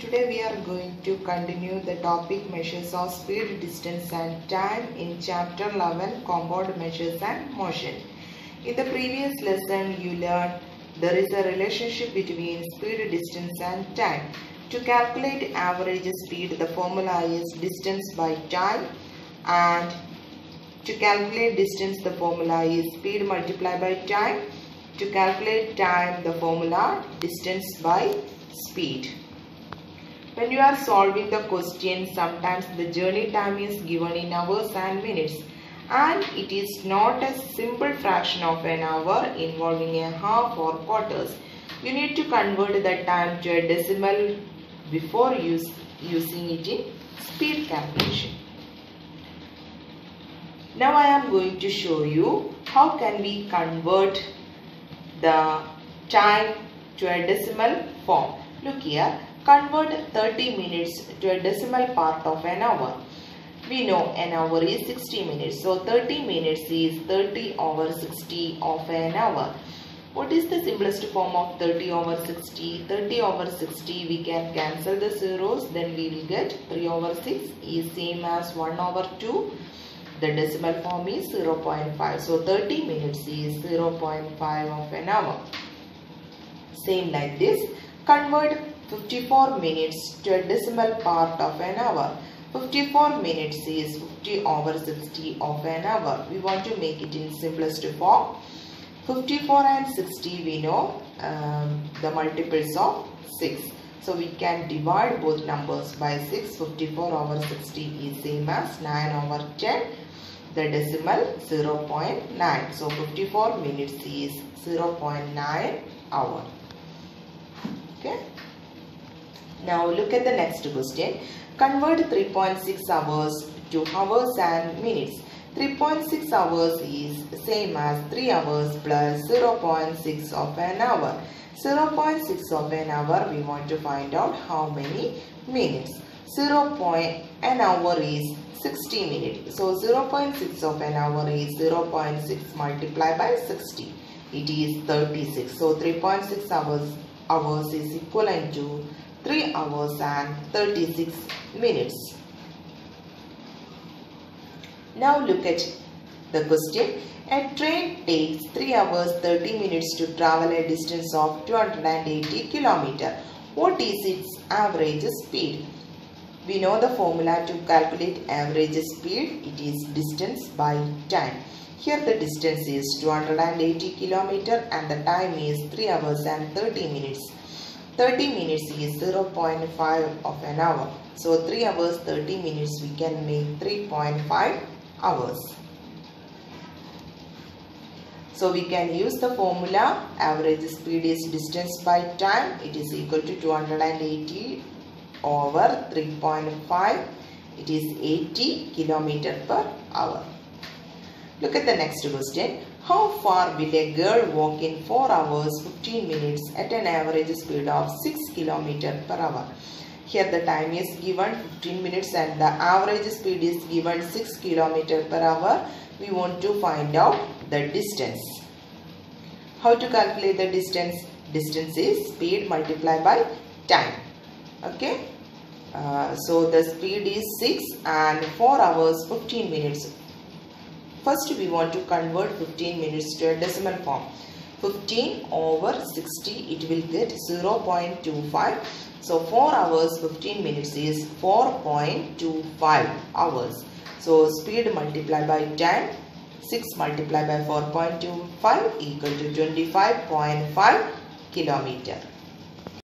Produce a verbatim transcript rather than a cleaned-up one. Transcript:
Today we are going to continue the topic measures of speed, distance and time in chapter eleven, compound measures and motion. In the previous lesson you learned there is a relationship between speed, distance and time. To calculate average speed, the formula is distance by time, and to calculate distance the formula is speed multiplied by time. To calculate time the formula distance by speed. When you are solving the question, sometimes the journey time is given in hours and minutes, and it is not a simple fraction of an hour involving a half or quarters. You need to convert the time to a decimal before use, using it in speed calculation. Now I am going to show you how can we convert the time to a decimal form. Look here, convert thirty minutes to a decimal part of an hour. We know an hour is sixty minutes, so thirty minutes is thirty over sixty of an hour. What is the simplest form of thirty over sixty? thirty over sixty, we can cancel the zeros, then we will get three over six is same as one over two. The decimal form is zero point five. So thirty minutes is zero point five of an hour. Same like this, convert fifty-four minutes to a decimal part of an hour. fifty-four minutes is fifty over sixty of an hour. We want to make it in simplest form. fifty-four and sixty we know um, the multiples of six. So we can divide both numbers by six. fifty-four over sixty is same as nine over ten. The decimal zero point nine. So fifty-four minutes is zero point nine hour. Okay. Now look at the next question. Convert three point six hours to hours and minutes. three point six hours is same as three hours plus zero point six of an hour. zero point six of an hour, we want to find out how many minutes. zero point an hour is sixty minutes. So zero point six of an hour is zero point six multiplied by sixty. It is thirty-six. So three point six hours hours is equivalent to three hours and thirty-six minutes. Now look at the question. A train takes three hours thirty minutes to travel a distance of two hundred eighty kilometers. What is its average speed? We know the formula to calculate average speed. It is distance by time. Here the distance is two hundred eighty kilometers and the time is three hours and thirty minutes. thirty minutes is zero point five of an hour. So three hours thirty minutes we can make three point five hours. So we can use the formula average speed is distance by time. It is equal to two hundred eighty over three point five. It is eighty kilometers per hour. Look at the next question. How far will a girl walk in four hours fifteen minutes at an average speed of six kilometers per hour? Here the time is given fifteen minutes and the average speed is given six kilometers per hour. We want to find out the distance. How to calculate the distance? Distance is speed multiplied by time. Okay. Uh, so the speed is six and four hours fifteen minutes. First we want to convert fifteen minutes to a decimal form. fifteen over sixty, it will get zero point two five. So four hours fifteen minutes is four point two five hours. So speed multiplied by time, six multiplied by four point two five equal to twenty-five point five kilometers.